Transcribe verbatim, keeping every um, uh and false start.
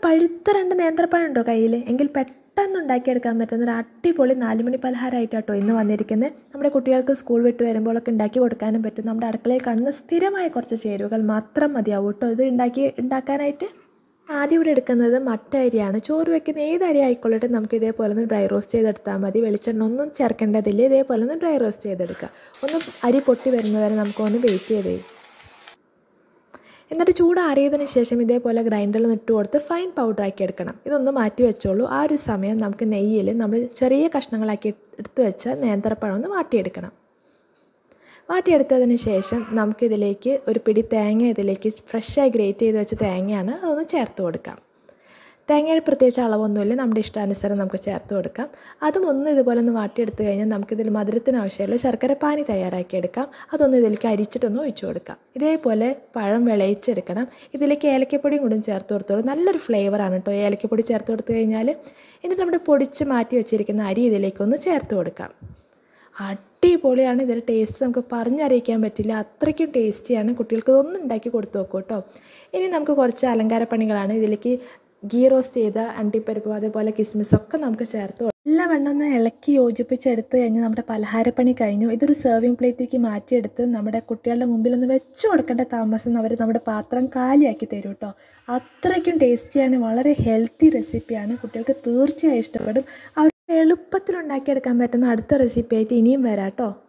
പഴുത്ത രണ്ട് നേന്ത്രപ്പഴം ഉണ്ടോ കയ്യിൽ? എങ്കിൽ പെട്ടെന്ന് ഉണ്ടാക്കിയെടുക്കാൻ പറ്റുന്ന ഒരു അടിപൊളി നാലുമണി പലഹാരമായിട്ടാട്ടോ ഇന്ന് വന്നിരിക്കുന്നത്. നമ്മുടെ കുട്ടികൾക്ക് സ്കൂൾ വിട്ട് വരുമ്പോഴൊക്കെ ഉണ്ടാക്കി കൊടുക്കാനും പറ്റും. നമ്മുടെ അടുക്കളയിൽ കാണുന്ന സ്ഥിരമായ കുറച്ച് ചേരുവകൾ മാത്രം മതിയാവും കേട്ടോ ഇത് ഉണ്ടാക്കി ഉണ്ടാക്കാനായിട്ട്. ആദ്യം ഇവിടെ എടുക്കുന്നത് മട്ട അരിയാണ്. ചോറ് വെക്കുന്ന ഏത് അരി ആയിക്കൊള്ളട്ടെ നമുക്ക് ഇതേപോലെ ഒന്ന് ഡ്രൈ റോസ്റ്റ് ചെയ്തെടുത്താൽ മതി. വെളിച്ചെണ്ണ ഒന്നും ചേർക്കേണ്ടതില്ല. ഇതേപോലെ ഒന്ന് ഡ്രൈ റോസ്റ്റ് ചെയ്തെടുക്കുക. ഒന്ന് അരി പൊട്ടി വരുന്നവരെ നമുക്കൊന്ന് വെയിറ്റ് ചെയ്തേ. എന്നിട്ട് ചൂടാറിയതിന് ശേഷം ഇതേപോലെ ഗ്രൈൻഡറിൽ ഇട്ട് കൊടുത്ത് ഫൈൻ പൗഡറാക്കി എടുക്കണം. ഇതൊന്ന് മാറ്റി വെച്ചോളൂ. ആ ഒരു സമയം നമുക്ക് നെയ്യിൽ നമ്മൾ ചെറിയ കഷ്ണങ്ങളാക്കി എടുത്ത് വെച്ച നേന്ത്രപ്പഴം ഒന്ന് വാട്ടിയെടുക്കണം. വാട്ടിയെടുത്തതിന് ശേഷം നമുക്കിതിലേക്ക് ഒരു പിടി തേങ്ങ ഇതിലേക്ക് ഫ്രഷായി ഗ്രേറ്റ് ചെയ്ത് വെച്ച തേങ്ങയാണ്, അതൊന്ന് ചേർത്ത് കൊടുക്കാം. തേങ്ങയുടെ പ്രത്യേകിച്ച് അളവൊന്നുമില്ല, നമ്മുടെ ഇഷ്ടാനുസരണം നമുക്ക് ചേർത്ത് കൊടുക്കാം. അതും ഒന്ന് ഇതുപോലെ ഒന്ന് വാട്ടിയെടുത്ത് കഴിഞ്ഞാൽ നമുക്കിതിൽ മധുരത്തിന് ആവശ്യമുള്ള ശർക്കര പാനി തയ്യാറാക്കിയെടുക്കാം. അതൊന്ന് ഇതിലേക്ക് അരിച്ചിട്ടൊന്ന് ഒഴിച്ചു കൊടുക്കാം. ഇതേപോലെ പഴം വിളയിച്ചെടുക്കണം. ഇതിലേക്ക് ഏലക്കപ്പൊടിയും കൂടി ചേർത്ത് കൊടുത്തോളൂ. നല്ലൊരു ഫ്ലേവറാണ് കേട്ടോ ഏലക്കപ്പൊടി ചേർത്ത് കൊടുത്തു കഴിഞ്ഞാൽ. എന്നിട്ട് നമ്മുടെ പൊടിച്ച് മാറ്റി വെച്ചിരിക്കുന്ന അരി ഇതിലേക്കൊന്ന് ചേർത്ത് കൊടുക്കാം. അടിപൊളിയാണ്. ഇതിൻ്റെ ടേസ്റ്റ് നമുക്ക് പറഞ്ഞറിയിക്കാൻ പറ്റില്ല, അത്രയ്ക്കും ടേസ്റ്റിയാണ്. കുട്ടികൾക്ക് ഇതൊന്നും ഉണ്ടാക്കി കൊടുത്തു നോക്കൂ കേട്ടോ. ഇനി നമുക്ക് കുറച്ച് അലങ്കാര പണികളാണ്. ഇതിലേക്ക് ഗീ റോസ്റ്റ് ചെയ്ത അണ്ടിപ്പരിപ്പ് അതേപോലെ കിസ്മിസൊക്കെ നമുക്ക് ചേർത്ത് എല്ലാ വെണ്ണം ഒന്ന് ഇളക്കി യോജിപ്പിച്ചെടുത്ത് കഴിഞ്ഞാൽ നമ്മുടെ പലഹാരപ്പണി കഴിഞ്ഞു. ഇതൊരു സെർവിങ് പ്ലേറ്റിലേക്ക് മാറ്റിയെടുത്ത് നമ്മുടെ കുട്ടികളുടെ മുമ്പിലൊന്ന് വെച്ച് കൊടുക്കേണ്ട താമസം അവർ നമ്മുടെ പാത്രം കാലിയാക്കി തരും കേട്ടോ. അത്രയ്ക്കും ടേസ്റ്റിയാണ്, വളരെ ഹെൽത്തി റെസിപ്പിയാണ്. കുട്ടികൾക്ക് തീർച്ചയായും ഇഷ്ടപ്പെടും. അവർ എളുപ്പത്തിൽ ഉണ്ടാക്കിയെടുക്കാൻ പറ്റുന്ന അടുത്ത റെസിപ്പി ആയിട്ട് ഇനിയും വരാം കേട്ടോ.